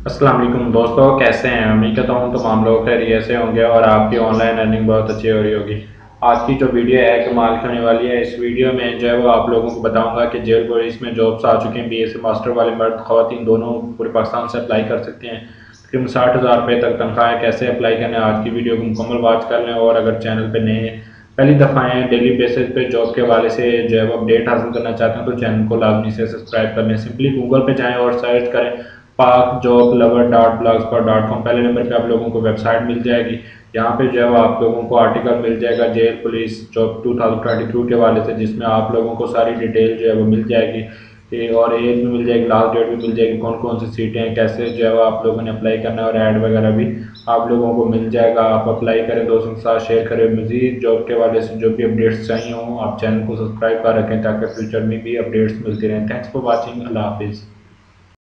अस्सलाम वालेकुम दोस्तों, कैसे हैं? उम्मीद करता हूँ तमाम लोग खैरियत से होंगे और आपकी ऑनलाइन अर्निंग बहुत अच्छी हो रही होगी। आज की जो वीडियो है कमाल की होने वाली है। इस वीडियो में जो है वो आप लोगों को बताऊंगा कि जेल पुलिस में जॉब्स आ चुके हैं। बीए से मास्टर वाले मर्द ख़वातीन दोनों पूरे पाकिस्तान से अप्लाई कर सकते हैं। तकरीबन 60,000 रुपये तक तनख्वाह है। कैसे अप्लाई करना है आज की वीडियो को मुकम्मल वॉच कर लें। और अगर चैनल पर नए पहली दफ़ा आए डेली बेसिस पे जॉब के हवाले से जो है वो अपडेट हासिल करना चाहते हैं तो चैनल को लाजमी से सब्सक्राइब कर लें। सिंपली गूगल पे जाएं और सर्च करें Pak job lover dot blogspot dot com. पहले नंबर पे आप लोगों को वेबसाइट मिल जाएगी। यहाँ पे जो है आप लोगों को आर्टिकल मिल जाएगा जेल पुलिस जॉब 2022 के हवाले से, जिसमें आप लोगों को सारी डिटेल जो है वो मिल जाएगी। और एज भी मिल जाएगी, लास्ट डेट भी मिल जाएगी, कौन कौन सी सीटें हैं, कैसे जो है वो आप लोगों ने अप्लाई करना है और ऐड वगैरह भी आप लोगों को मिल जाएगा। आप अप्लाई करें, दोस्तों के साथ शेयर करें। मज़ीद जॉब के हवाले से जो भी अपडेट्स चाहिए हों आप चैनल को सब्सक्राइब कर रखें ताकि फ्यूचर में भी अपडेट्स मिलती रहें। Thanks for watching. अल्लाह हाफिज़।